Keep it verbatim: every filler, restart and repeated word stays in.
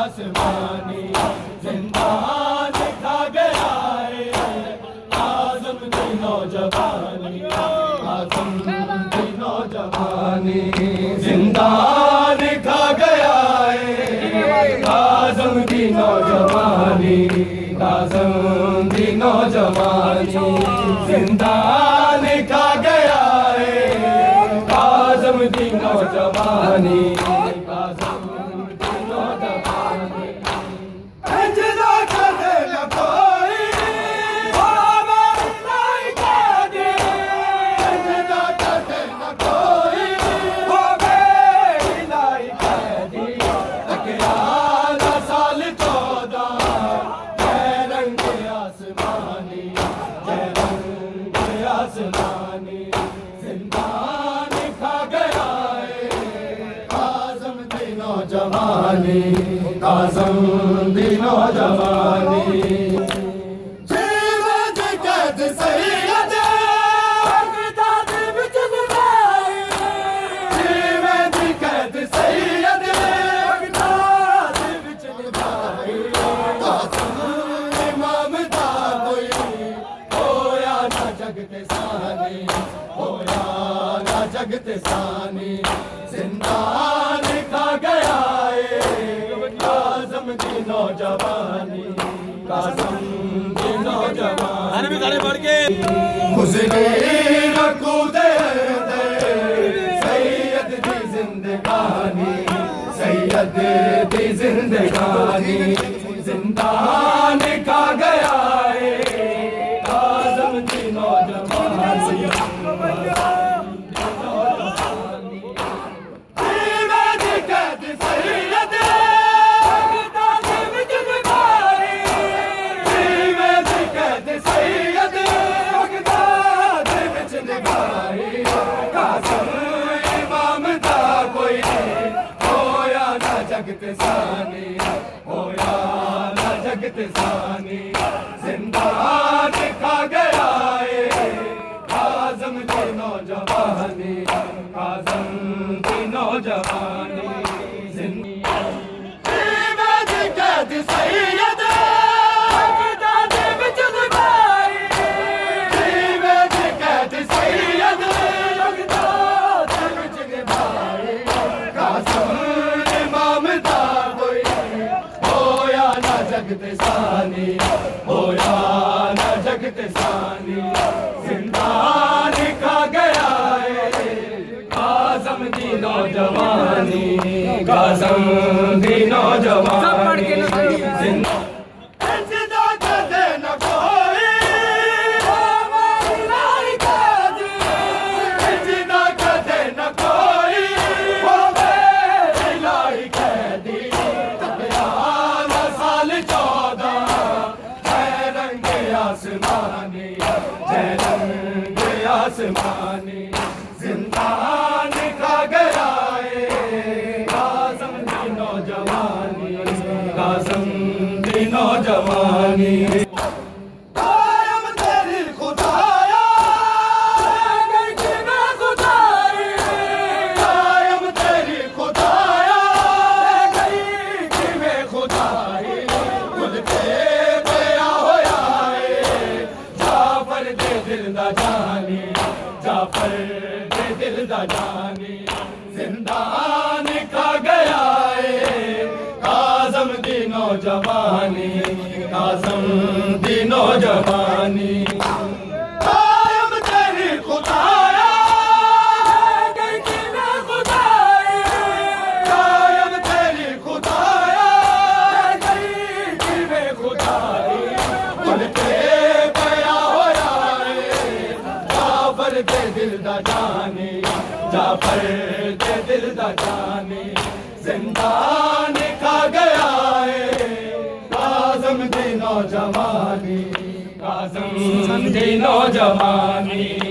आसमानी जिंदान खा गया है काज़िम की नौजवानी काज़िम की नौजवानी जिंदान खा गया है काज़िम की नौजवानी काज़िम की नौजवानी जिंदान खा गया है काज़िम की नौजवानी काज़िम की नौजवानी इंतज़ार करे न कोई इंतज़ार करे न कोई हो गई लाई कैदी अग्यारह साल चौदह जय रंग आसमानी जय रंग आसमानी जिंदान खा गया है काज़िम की नौजवानी काज़िम की नौजवानी जीवन की कैद सैयद बगदाद विच गुज़ारी जीवन की कैद सैयद बगदाद विच गुज़ारी काज़िम इमाम दा कोई होया ना जगते सानी होया ना जगते सानी जिंदान खा गया है काज़िम की नौजवानी काज़िम की नौजवानी अरे भी गाने बढ़ के गुज़रे रकूदे सैयद दी जिंदगानी सैयद दी जिंदगानी जिंदान खा गया है काज़िम की नौजवानी जगते सानी होया ना जगते सानी जिंदान खा गया है काज़िम की नौजवानी काज़िम की नौजवानी जिंदगी कैद सैयद बगदाद विच गुज़ारी जीवन कैद सैयद बगदाद विच गुज़ारी काज़िम जगते सानी होया ना जगते सानी जिंदान खा गया है काज़िम की नौजवानी काज़िम की नौजवानी इंतज़ार करे न कोई इंतज़ार करे न कोई हो गई लाई कैदी आसमानी जय रंग आसमानी जिंदान खा गया है काज़िम की नौजवानी काज़िम की नौजवानी कायम तेरी खुदाया कि मैं खुदाई कायम तेरी खुदाया गई कि मैं खुदाई खुद के दिल दा जानी जाफर दे दिल दा जानी जिंदान खा गया है काज़िम की नौजवानी काज़िम की नौजवानी कायम तेरी खुदाया कि मैं खुदाई कायम तेरी खुदाया गई कि मैं खुदाई खुद के दे दिल दा जानी जाफर दे दिल दा जानी जिंदान खा गया है काज़िम की नौजवानी काज़िम की नौजवानी